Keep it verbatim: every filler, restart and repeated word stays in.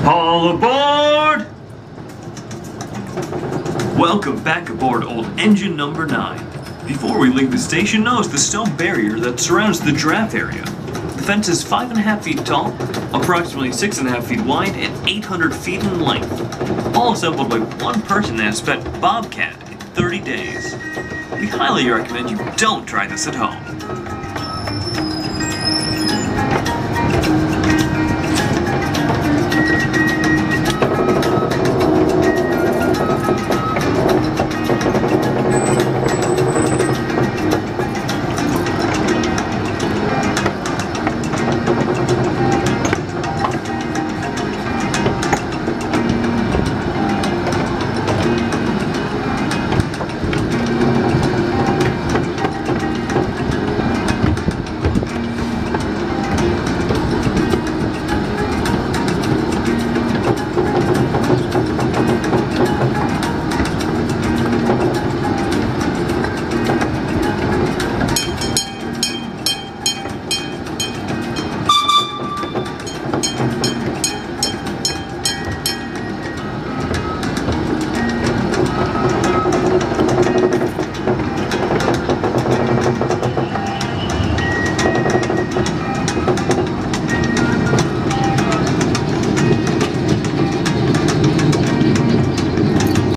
All aboard! Welcome back aboard old engine number nine. Before we leave the station, notice the stone barrier that surrounds the draft area. The fence is five and a half feet tall, approximately six and a half feet wide, and eight hundred feet in length. All assembled by one person that has spent Bobcat in thirty days. We highly recommend you don't try this at home.